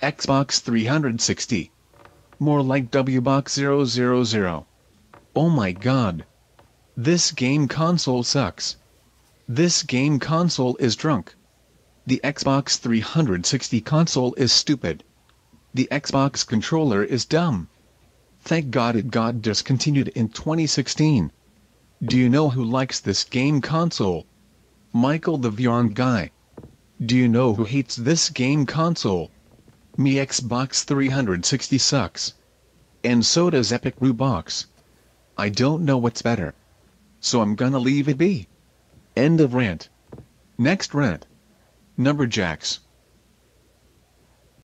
Xbox 360. More like Wbox 000. Oh my god. This game console sucks. This game console is drunk. The Xbox 360 console is stupid. The Xbox controller is dumb. Thank God it got discontinued in 2016. Do you know who likes this game console? Michael the Vyond guy. Do you know who hates this game console? Me. Xbox 360 sucks. And so does Epic Rubox. I don't know what's better. So I'm gonna leave it be. End of rant. Next rant. Numberjacks.